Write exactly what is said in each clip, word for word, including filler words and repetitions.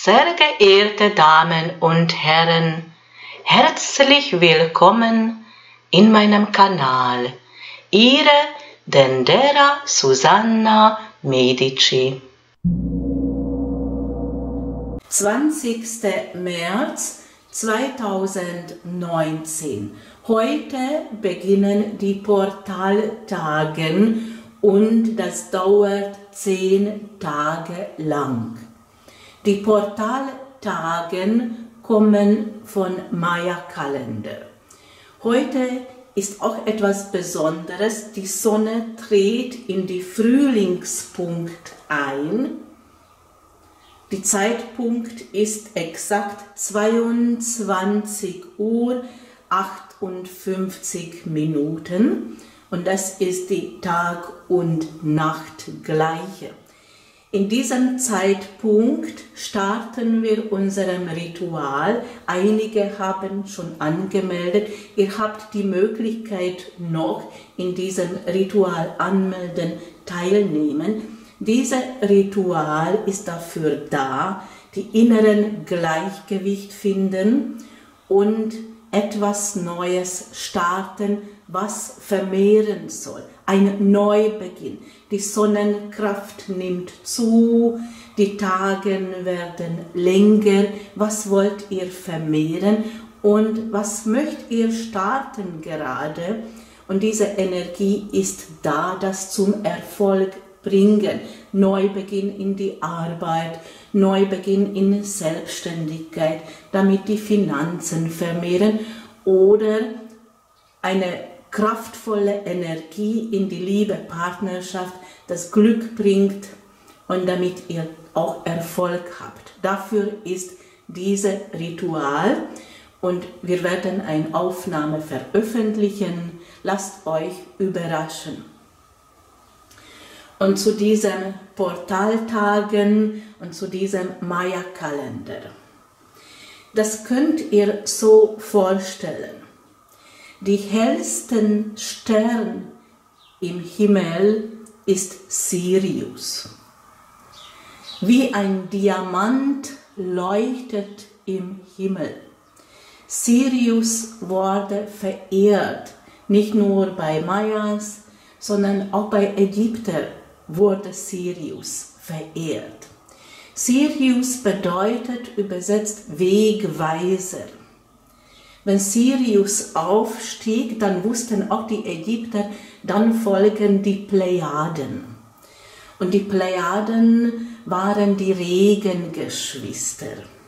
Sehr geehrte Damen und Herren, herzlich willkommen in meinem Kanal. Ihre Dendera Susanna Medici. zwanzigster März zweitausendneunzehn. Heute beginnen die Portaltage und das dauert zehn Tage lang. Die Portaltage kommen von Maya-Kalender. Heute ist auch etwas Besonderes. Die Sonne tritt in die Frühlingspunkt ein. Der Zeitpunkt ist exakt zweiundzwanzig Uhr achtundfünfzig Minuten und das ist die Tag- und Nachtgleiche. In diesem Zeitpunkt starten wir unserem Ritual. Einige haben schon angemeldet. Ihr habt die Möglichkeit noch in diesem Ritual anmelden, teilnehmen. Dieses Ritual ist dafür da, die inneren Gleichgewicht finden und etwas Neues starten, was vermehren soll. Ein Neubeginn. Die Sonnenkraft nimmt zu, die Tage werden länger. Was wollt ihr vermehren und was möchtet ihr starten gerade? Und diese Energie ist da, das zum Erfolg bringen. Neubeginn in die Arbeit, Neubeginn in Selbstständigkeit, damit die Finanzen vermehren oder eine kraftvolle Energie in die Liebe, Partnerschaft, das Glück bringt und damit ihr auch Erfolg habt. Dafür ist dieses Ritual und wir werden eine Aufnahme veröffentlichen. Lasst euch überraschen. Und zu diesen Portaltagen und zu diesem Maya-Kalender. Das könnt ihr so vorstellen. Die hellsten Stern im Himmel ist Sirius. Wie ein Diamant leuchtet im Himmel. Sirius wurde verehrt, nicht nur bei Mayas, sondern auch bei Ägyptern wurde Sirius verehrt. Sirius bedeutet übersetzt Wegweiser. Wenn Sirius aufstieg, dann wussten auch die Ägypter, dann folgen die Plejaden. Und die Plejaden waren die Regengeschwister.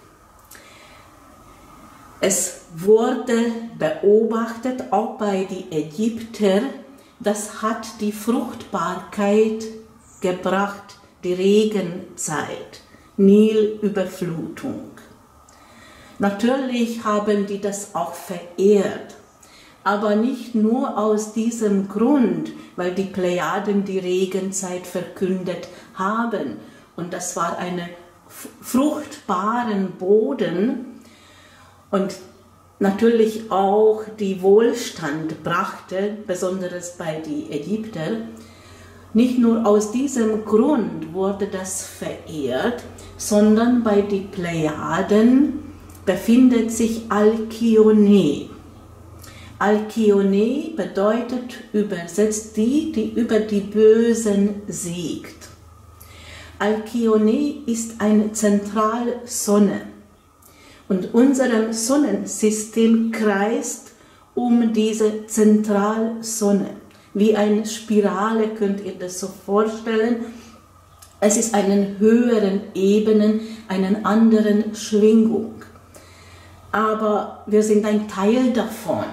Es wurde beobachtet, auch bei den Ägyptern, das hat die Fruchtbarkeit gebracht, die Regenzeit, Nilüberflutung. Natürlich haben die das auch verehrt, aber nicht nur aus diesem Grund, weil die Plejaden die Regenzeit verkündet haben. Und das war ein fruchtbaren Boden und natürlich auch die Wohlstand brachte, besonders bei den Ägyptern. Nicht nur aus diesem Grund wurde das verehrt, sondern bei den Plejaden befindet sich Alkyone. Alkyone bedeutet übersetzt die, die über die Bösen siegt. Alkyone ist eine Zentralsonne und unser Sonnensystem kreist um diese Zentralsonne. Wie eine Spirale könnt ihr das so vorstellen. Es ist eine höheren Ebene, eine andere Schwingung. Aber wir sind ein Teil davon,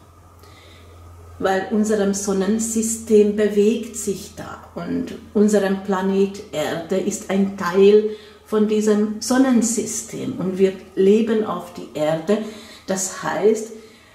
weil unser Sonnensystem bewegt sich da und unser Planet Erde ist ein Teil von diesem Sonnensystem und wir leben auf die Erde. Das heißt,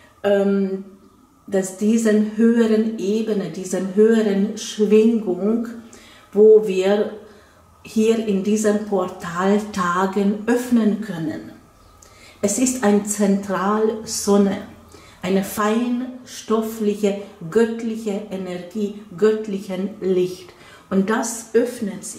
dass diese höheren Ebene, diese höheren Schwingung, wo wir hier in diesen Portaltagen öffnen können. Es ist eine Zentralsonne, eine feinstoffliche, göttliche Energie, göttlichen Licht. Und das öffnet sie.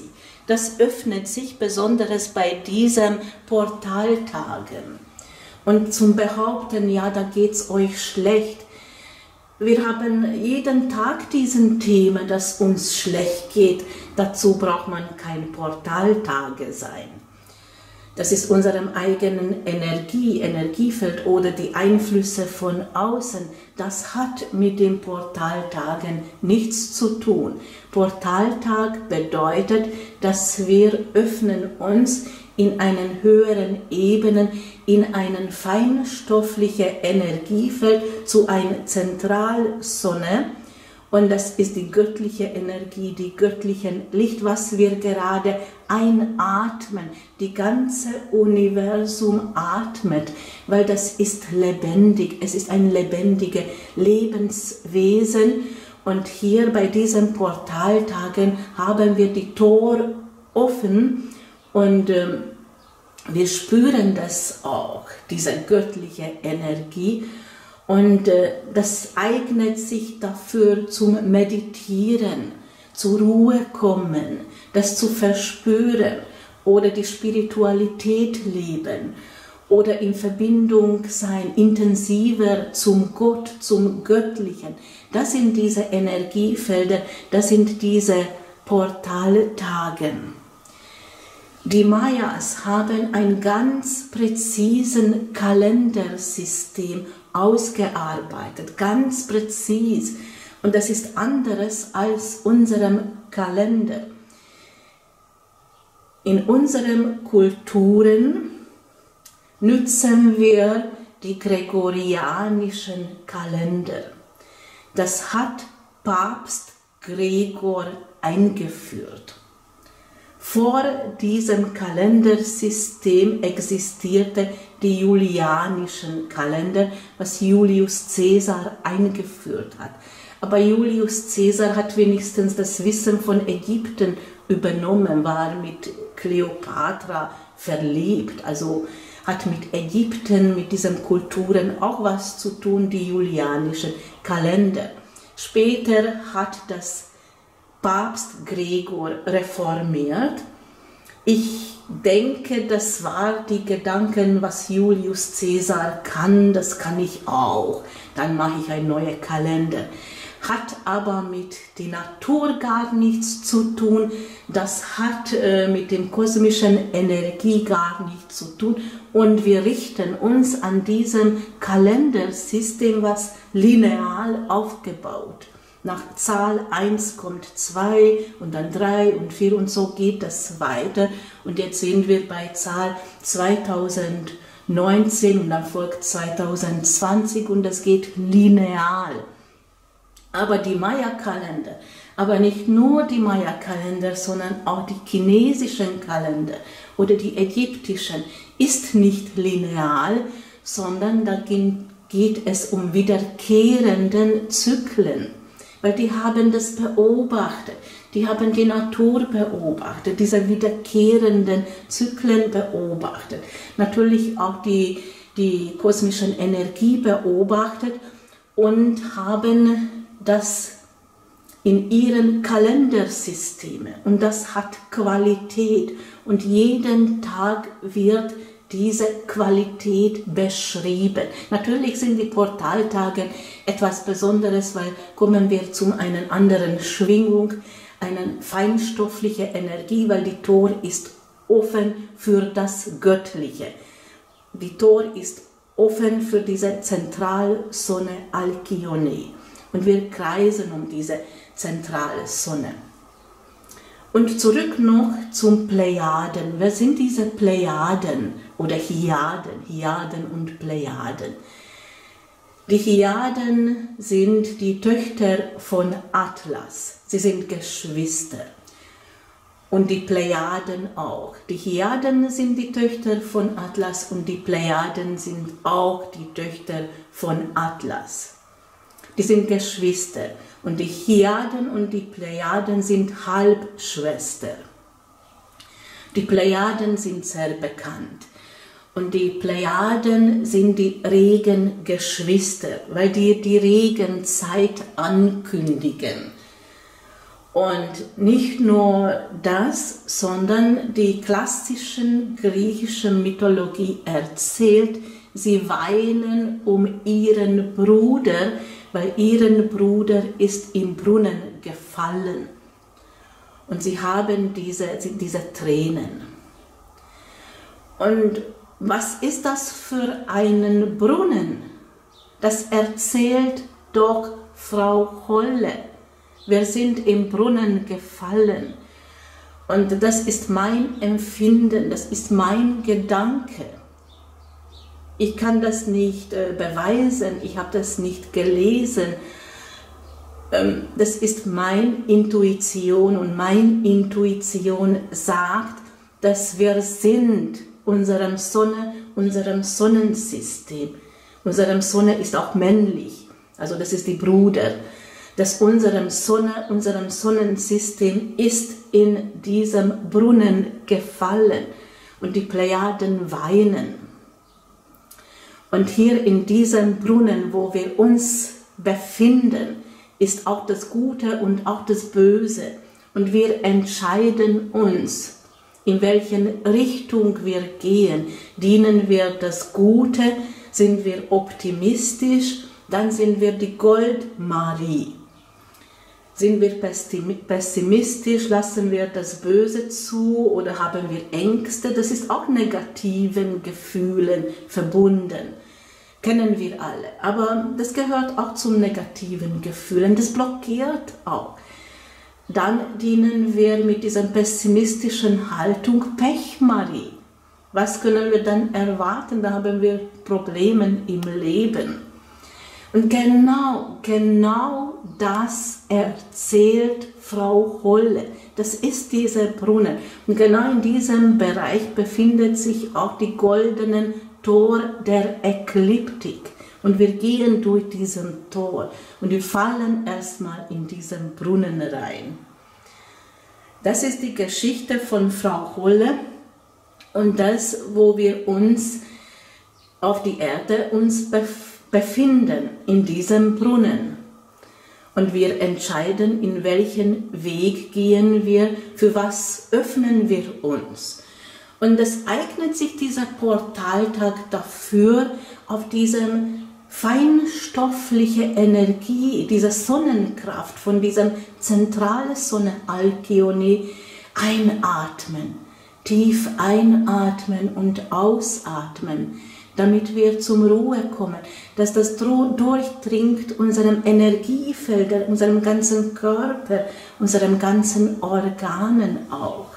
das öffnet sich besonders bei diesen Portaltagen. Und zum Behaupten, ja, da geht's euch schlecht. Wir haben jeden Tag diesen Thema, dass uns schlecht geht. Dazu braucht man kein Portaltage sein. Das ist unserem eigenen Energie, Energiefeld oder die Einflüsse von außen. Das hat mit den Portaltagen nichts zu tun. Portaltag bedeutet, dass wir öffnen uns in einen höheren Ebenen, in einen feinstofflichen Energiefeld zu einer Zentralsonne. Und das ist die göttliche Energie, die göttliche Licht, was wir gerade einatmen. Die ganze Universum atmet, weil das ist lebendig. Es ist ein lebendiges Lebenswesen. Und hier bei diesen Portaltagen haben wir die Tore offen und ähm, wir spüren das auch, diese göttliche Energie. Und äh, das eignet sich dafür zum Meditieren, zur Ruhe kommen, das zu verspüren oder die Spiritualität leben oder in Verbindung sein, intensiver zum Gott, zum Göttlichen. Das sind diese Energiefelder, das sind diese Portaltage. Die Mayas haben ein ganz präzises Kalendersystem ausgearbeitet, ganz präzise. Und das ist anderes als unserem Kalender. In unseren Kulturen nutzen wir die gregorianischen Kalender. Das hat Papst Gregor eingeführt. Vor diesem Kalendersystem existierte die julianischen Kalender, was Julius Caesar eingeführt hat. Aber Julius Caesar hat wenigstens das Wissen von Ägypten übernommen, war mit Kleopatra verliebt, also hat mit Ägypten, mit diesen Kulturen auch was zu tun, die julianischen Kalender. Später hat das Papst Gregor reformiert. Ich denke, das war die Gedanken, was Julius Caesar kann, das kann ich auch. Dann mache ich einen neuen Kalender. Hat aber mit der Natur gar nichts zu tun. Das hat äh, mit dem kosmischen Energie gar nichts zu tun. Und wir richten uns an diesem Kalendersystem, was linear aufgebaut. Nach Zahl eins kommt zwei und dann drei und vier und so geht das weiter. Und jetzt sind wir bei Zahl zweitausendneunzehn und dann folgt zweitausendzwanzig und das geht linear. Aber die Maya-Kalender, aber nicht nur die Maya-Kalender, sondern auch die chinesischen Kalender oder die ägyptischen, ist nicht linear, sondern da geht es um wiederkehrenden Zyklen. Weil die haben das beobachtet, die haben die Natur beobachtet, diese wiederkehrenden Zyklen beobachtet. Natürlich auch die, die kosmischen Energie beobachtet und haben das in ihren Kalendersystemen. Und das hat Qualität und jeden Tag wird diese Qualität beschrieben. Natürlich sind die Portaltage etwas Besonderes, weil kommen wir zu einer anderen Schwingung, eine feinstoffliche Energie, weil die Tor ist offen für das Göttliche. Die Tor ist offen für diese Zentralsonne Alkyone. Und wir kreisen um diese Zentralsonne. Und zurück noch zum Plejaden. Wer sind diese Plejaden oder Hyaden? Hyaden und Plejaden. Die Hyaden sind die Töchter von Atlas. Sie sind Geschwister. Und die Plejaden auch. Die Hyaden sind die Töchter von Atlas und die Plejaden sind auch die Töchter von Atlas. Die sind Geschwister. Und die Hyaden und die Plejaden sind Halbschwestern. Die Plejaden sind sehr bekannt. Und die Plejaden sind die Regengeschwister, weil die die Regenzeit ankündigen. Und nicht nur das, sondern die klassische griechische Mythologie erzählt, sie weinen um ihren Bruder, weil ihren Bruder ist im Brunnen gefallen. Und sie haben diese, diese Tränen. Und was ist das für einen Brunnen? Das erzählt doch Frau Holle. Wir sind im Brunnen gefallen. Und das ist mein Empfinden, das ist mein Gedanke. Ich kann das nicht äh, beweisen, ich habe das nicht gelesen. Ähm, das ist meine Intuition und meine Intuition sagt, dass wir sind unserem Sonne, unserem Sonnensystem. Unsere Sonne ist auch männlich, also das ist die Bruder. Dass unserem Sonne, unserem Sonnensystem ist in diesem Brunnen gefallen und die Plejaden weinen. Und hier in diesem Brunnen, wo wir uns befinden, ist auch das Gute und auch das Böse. Und wir entscheiden uns, in welche Richtung wir gehen. Dienen wir das Gute, sind wir optimistisch, dann sind wir die Goldmarie. Sind wir pessimistisch, lassen wir das Böse zu oder haben wir Ängste? Das ist auch negativen Gefühlen verbunden. Kennen wir alle. Aber das gehört auch zum negativen Gefühlen. Das blockiert auch. Dann dienen wir mit dieser pessimistischen Haltung Pechmarie. Was können wir dann erwarten? Da haben wir Probleme im Leben. Und genau, genau das erzählt Frau Holle. Das ist dieser Brunnen. Und genau in diesem Bereich befindet sich auch die goldenen Tor der Ekliptik. Und wir gehen durch diesen Tor und wir fallen erstmal in diesen Brunnen rein. Das ist die Geschichte von Frau Holle und das, wo wir uns auf die Erde uns befinden. befinden in diesem Brunnen. Und wir entscheiden, in welchen Weg gehen wir, für was öffnen wir uns. Und es eignet sich dieser Portaltag dafür, auf diese feinstoffliche Energie, diese Sonnenkraft von dieser zentralen Sonne Alkyone einatmen, tief einatmen und ausatmen, damit wir zum Ruhe kommen, dass das durchdringt unserem Energiefeld, unserem ganzen Körper, unserem ganzen Organen auch.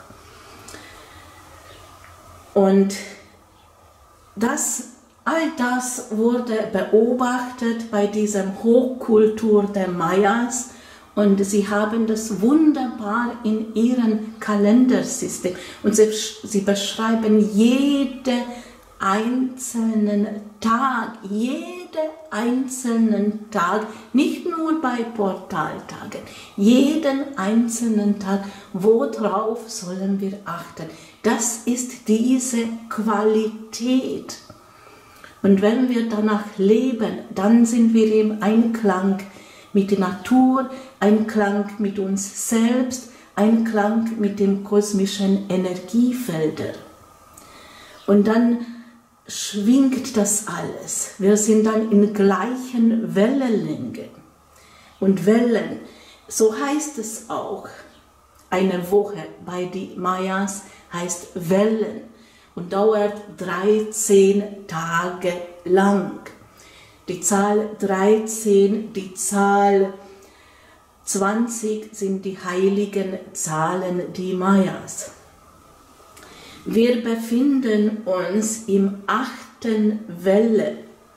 Und das, all das wurde beobachtet bei dieser Hochkultur der Mayas und sie haben das wunderbar in ihrem Kalendersystem und sie, sie beschreiben jede einzelnen Tag, jeden einzelnen Tag, nicht nur bei Portaltagen, jeden einzelnen Tag, worauf sollen wir achten? Das ist diese Qualität. Und wenn wir danach leben, dann sind wir im Einklang mit der Natur, Einklang mit uns selbst, Einklang mit den kosmischen Energiefeldern. Und dann schwingt das alles. Wir sind dann in gleichen Wellenlänge. Und Wellen, so heißt es auch. Eine Woche bei den Mayas heißt Wellen und dauert dreizehn Tage lang. Die Zahl dreizehn, die Zahl zwanzig sind die heiligen Zahlen, die Mayas. Wir befinden uns im achten Welle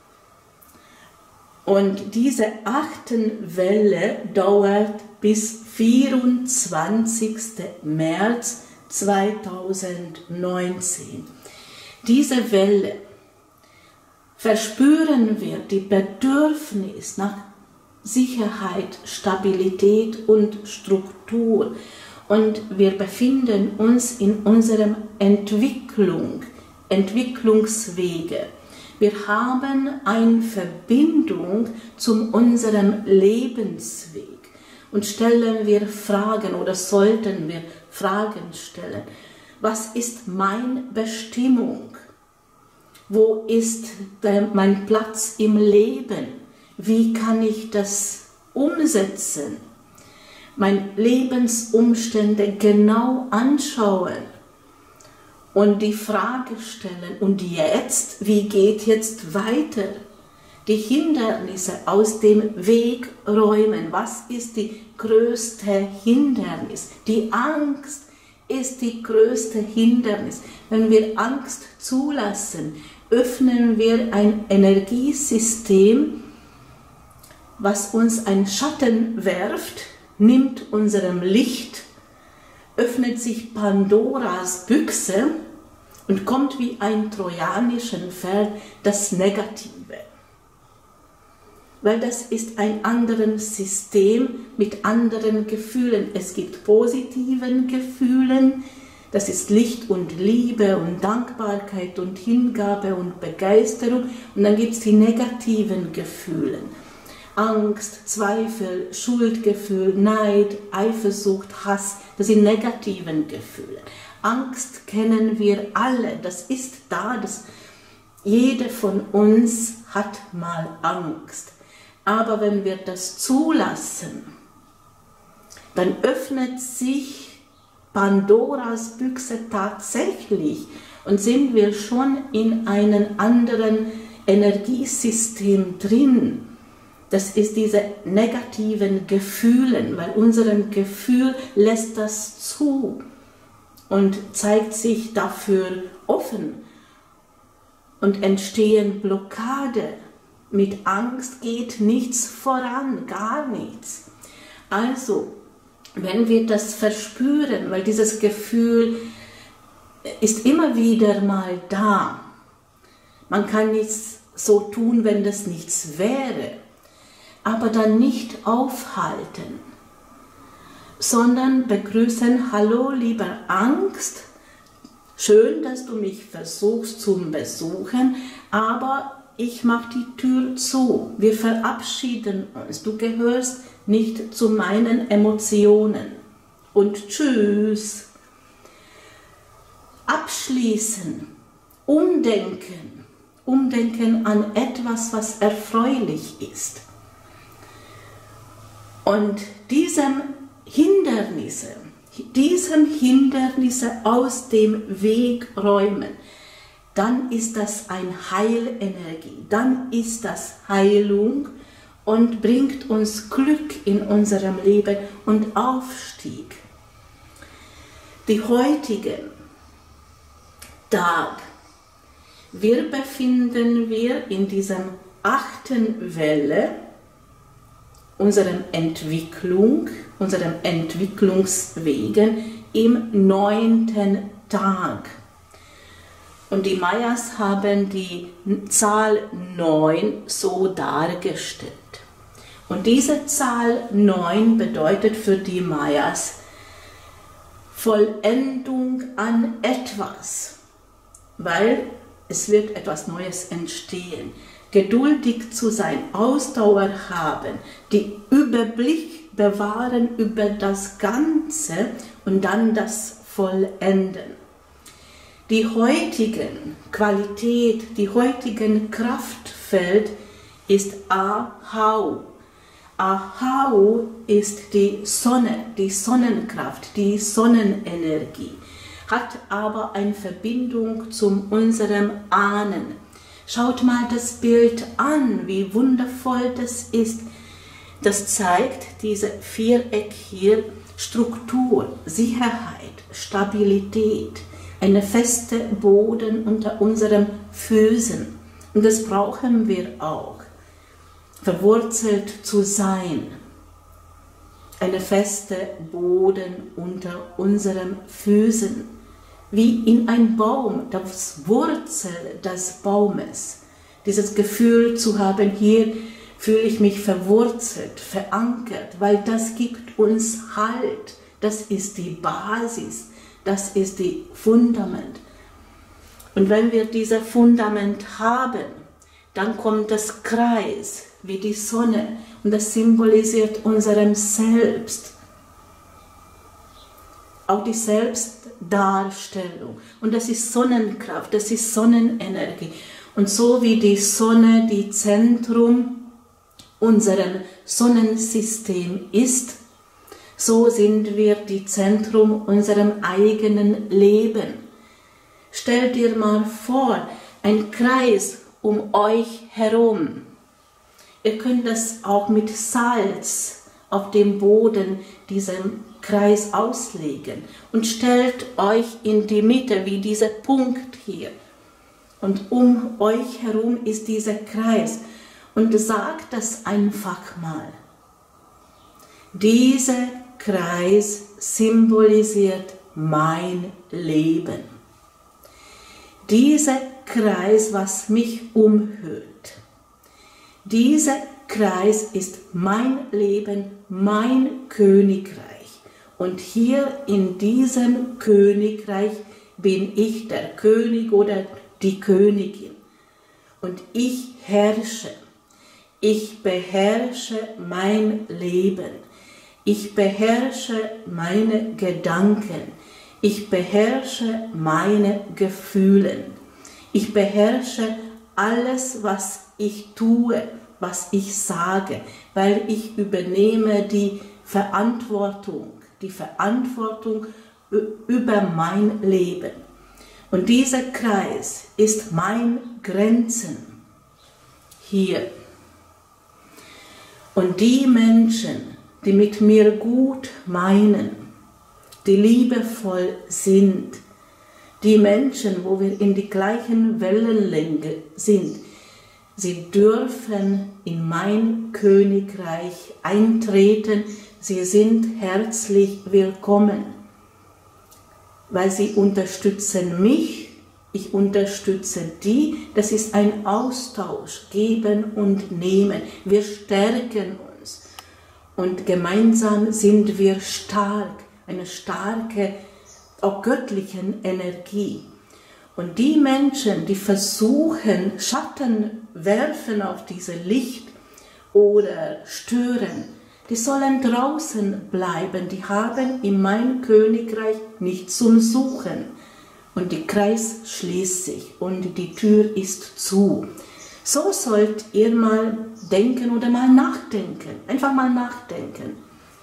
und diese achten Welle dauert bis vierundzwanzigsten März zweitausendneunzehn. Diese Welle verspüren wir die Bedürfnis nach Sicherheit, Stabilität und Struktur. Und wir befinden uns in unserem Entwicklung, Entwicklungswege. Wir haben eine Verbindung zu unserem Lebensweg. und stellen wir Fragen oder sollten wir Fragen stellen. Was ist meine Bestimmung? Wo ist der, mein Platz im Leben? Wie kann ich das umsetzen? Meine Lebensumstände genau anschauen und die Frage stellen, und jetzt, wie geht jetzt weiter? Die Hindernisse aus dem Weg räumen. Was ist die größte Hindernis? Die Angst ist die größte Hindernis. Wenn wir Angst zulassen, öffnen wir ein Energiesystem, was uns einen Schatten werft, nimmt unserem Licht, öffnet sich Pandoras Büchse und kommt wie ein trojanisches Pferd das Negative. Weil das ist ein anderes System mit anderen Gefühlen. Es gibt positiven Gefühlen, das ist Licht und Liebe und Dankbarkeit und Hingabe und Begeisterung. Und dann gibt es die negativen Gefühle. Angst, Zweifel, Schuldgefühl, Neid, Eifersucht, Hass, das sind negativen Gefühle. Angst kennen wir alle, das ist da, das, jeder von uns hat mal Angst. Aber wenn wir das zulassen, dann öffnet sich Pandoras Büchse tatsächlich und sind wir schon in einem anderen Energiesystem drin. Das ist diese negativen Gefühle, weil unser Gefühl lässt das zu und zeigt sich dafür offen und entstehen Blockade. Mit Angst geht nichts voran, gar nichts. Also, wenn wir das verspüren, weil dieses Gefühl ist immer wieder mal da, man kann nichts so tun, wenn das nichts wäre, aber dann nicht aufhalten, sondern begrüßen, hallo lieber Angst, schön, dass du mich versuchst zu besuchen, aber ich mache die Tür zu, wir verabschieden uns, du gehörst nicht zu meinen Emotionen und tschüss. Abschließen, umdenken, umdenken an etwas, was erfreulich ist. Und diesem Hindernisse, diesem Hindernisse aus dem Weg räumen, dann ist das eine Heilenergie, dann ist das Heilung und bringt uns Glück in unserem Leben und Aufstieg. Die heutigen Tag, wir befinden wir in diesem achten Welle unserer Entwicklung, unserem Entwicklungswegen im neunten Tag. Und die Mayas haben die Zahl neun so dargestellt. Und diese Zahl neun bedeutet für die Mayas Vollendung an etwas, weil es wird etwas Neues entstehen. Geduldig zu sein, Ausdauer haben, die Überblick bewahren über das Ganze und dann das Vollenden. Die heutigen Qualität, die heutigen Kraftfeld ist Ahau. Ahau ist die Sonne, die Sonnenkraft, die Sonnenenergie, hat aber eine Verbindung zu unserem Ahnen. Schaut mal das Bild an, wie wundervoll das ist. Das zeigt diese Viereck hier, Struktur, Sicherheit, Stabilität, eine feste Boden unter unseren Füßen. Und das brauchen wir auch, verwurzelt zu sein. Eine feste Boden unter unseren Füßen, wie in ein Baum, das Wurzel des Baumes. Dieses Gefühl zu haben, hier fühle ich mich verwurzelt, verankert, weil das gibt uns Halt. Das ist die Basis, das ist die Fundament. Und wenn wir dieses Fundament haben, dann kommt das Kreis. wie die Sonne und das symbolisiert unserem Selbst. Auch die Selbstdarstellung. Und das ist Sonnenkraft, das ist Sonnenenergie. Und so wie die Sonne die Zentrum unserem Sonnensystem ist, so sind wir die Zentrum unserem eigenen Leben. Stellt dir mal vor, ein Kreis um euch herum. Ihr könnt das auch mit Salz auf dem Boden diesem Kreis auslegen und stellt euch in die Mitte wie dieser Punkt hier. Und um euch herum ist dieser Kreis. Und sagt das einfach mal. Dieser Kreis symbolisiert mein Leben. Dieser Kreis, was mich umhüllt. Dieser Kreis ist mein Leben, mein Königreich. Und hier in diesem Königreich bin ich der König oder die Königin. Und ich herrsche. Ich beherrsche mein Leben. Ich beherrsche meine Gedanken. Ich beherrsche meine Gefühle. Ich beherrsche alles, was ich tue, was ich sage, weil ich übernehme die Verantwortung, die Verantwortung über mein Leben. Und dieser Kreis ist mein Grenzen hier. Und die Menschen, die mit mir gut meinen, die liebevoll sind, die Menschen, wo wir in die gleichen Wellenlänge sind, sie dürfen in mein Königreich eintreten, sie sind herzlich willkommen, weil sie unterstützen mich, ich unterstütze die, das ist ein Austausch, geben und nehmen, wir stärken uns und gemeinsam sind wir stark, eine starke, auch göttliche Energie. Und die Menschen, die versuchen, Schatten werfen auf dieses Licht oder stören, die sollen draußen bleiben, die haben in meinem Königreich nichts zum Suchen. Und der Kreis schließt sich und die Tür ist zu. So sollt ihr mal denken oder mal nachdenken, einfach mal nachdenken.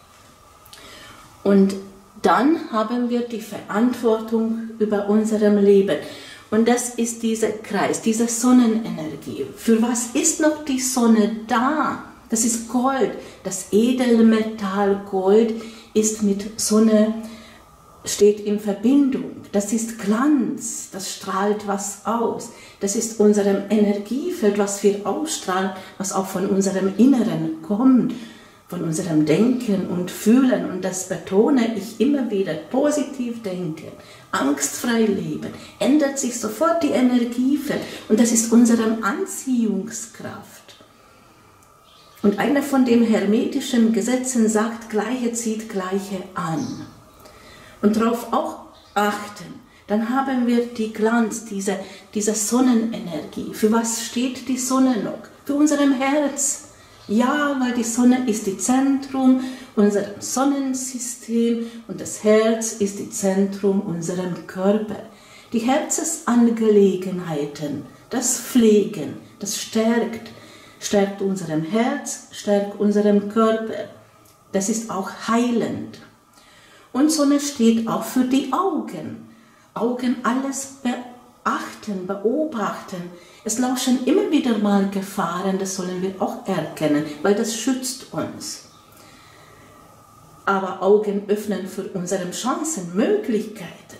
Und dann haben wir die Verantwortung über unserem Leben. Und das ist dieser Kreis, diese Sonnenenergie. Für was ist noch die Sonne da? Das ist Gold. Das Edelmetall Gold ist mit Sonne, steht in Verbindung. Das ist Glanz, das strahlt was aus. Das ist unserem Energiefeld, was wir ausstrahlen, was auch von unserem Inneren kommt, von unserem Denken und Fühlen. Und das betone ich immer wieder, positiv denken, angstfrei leben, ändert sich sofort die Energiefeld. Und das ist unsere Anziehungskraft. Und einer von den hermetischen Gesetzen sagt, Gleiche zieht Gleiche an. Und darauf auch achten, dann haben wir die Glanz, diese, diese Sonnenenergie. Für was steht die Sonne noch? Für unserem Herz. Ja, weil die Sonne ist das Zentrum unseres Sonnensystems und das Herz ist das Zentrum unserem Körper. Die Herzensangelegenheiten, das Pflegen, das stärkt, stärkt unserem Herz, stärkt unseren Körper. Das ist auch heilend. Und Sonne steht auch für die Augen. Augen alles beachten, beobachten. Es lauschen immer wieder mal Gefahren, das sollen wir auch erkennen, weil das schützt uns. Aber Augen öffnen für unsere Chancen, Möglichkeiten.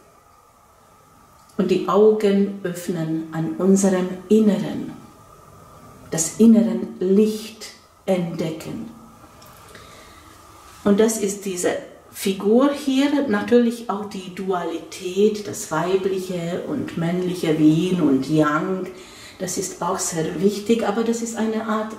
Und die Augen öffnen an unserem Inneren, das inneren Licht entdecken. Und das ist diese Figur hier, natürlich auch die Dualität, das weibliche und männliche Yin und Yang, das ist auch sehr wichtig, aber das ist eine Art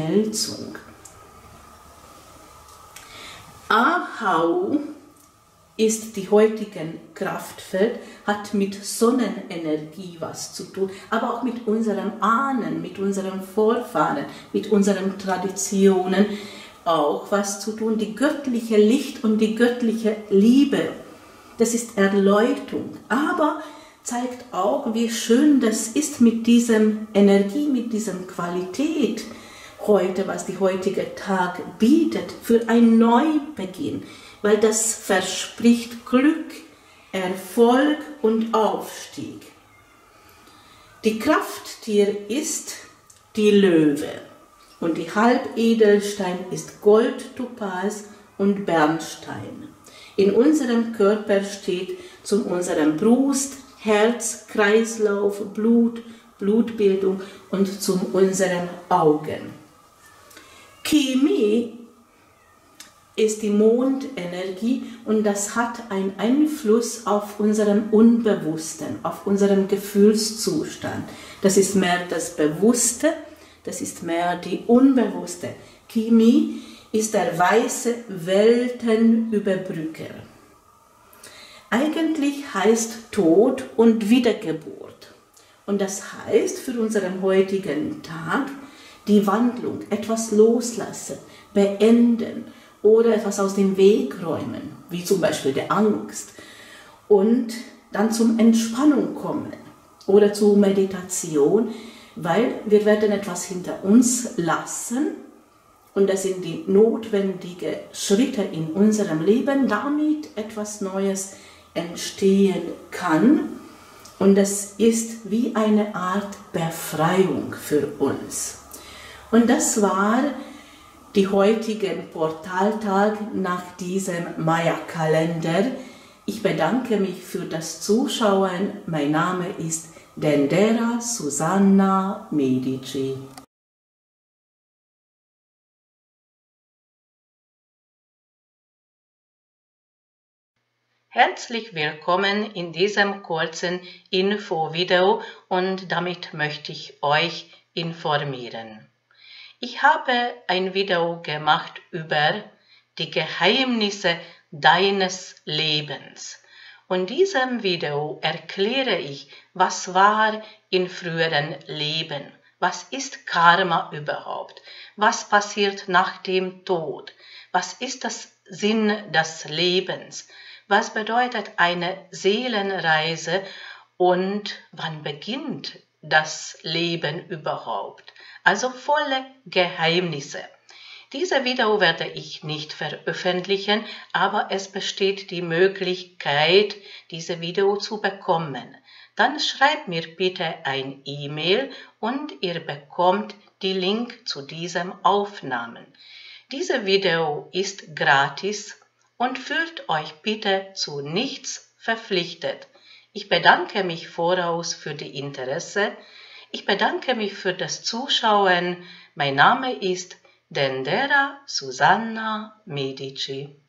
Verschmelzung. Ahau ist die heutige Kraftfeld, hat mit Sonnenenergie was zu tun, aber auch mit unseren Ahnen, mit unseren Vorfahren, mit unseren Traditionen auch was zu tun. Die göttliche Licht und die göttliche Liebe, das ist Erleuchtung, aber zeigt auch, wie schön das ist mit diesem Energie, mit diesem Qualität heute, was die heutige Tag bietet, für einen Neubeginn, weil das verspricht Glück, Erfolg und Aufstieg. Die Krafttier ist die Löwe und die Halbedelstein ist Gold, Topaz und Bernstein. In unserem Körper steht zu unserem Brust, Herz, Kreislauf, Blut, Blutbildung und zu unseren Augen. Chemie ist die Mondenergie und das hat einen Einfluss auf unseren Unbewussten, auf unseren Gefühlszustand. Das ist mehr das Bewusste, das ist mehr die Unbewusste. Chemie ist der weiße Weltenüberbrücker. Eigentlich heißt Tod und Wiedergeburt. Und das heißt für unseren heutigen Tag die Wandlung, etwas loslassen, beenden oder etwas aus dem Weg räumen, wie zum Beispiel der Angst. Und dann zum Entspannung kommen oder zur Meditation, weil wir werden etwas hinter uns lassen und das sind die notwendigen Schritte in unserem Leben, damit etwas Neues entstehen kann. Und das ist wie eine Art Befreiung für uns. Und das war die heutigen Portaltag nach diesem Maya-Kalender. Ich bedanke mich für das Zuschauen. Mein Name ist Dendera Susanna Medici. Herzlich willkommen in diesem kurzen Infovideo und damit möchte ich euch informieren. Ich habe ein Video gemacht über die Geheimnisse deines Lebens. Und in diesem Video erkläre ich, was war in früheren Leben, was ist Karma überhaupt, was passiert nach dem Tod, was ist das Sinn des Lebens, was bedeutet eine Seelenreise und wann beginnt das Leben überhaupt? Also volle Geheimnisse. Diese Video werde ich nicht veröffentlichen, aber es besteht die Möglichkeit, diese Video zu bekommen. Dann schreibt mir bitte ein E-Mail und ihr bekommt die Link zu diesem Aufnahmen. Diese Video ist gratis und fühlt euch bitte zu nichts verpflichtet. Ich bedanke mich voraus für die Interesse. Ich bedanke mich für das Zuschauen. Mein Name ist Dendera Susanna Medici.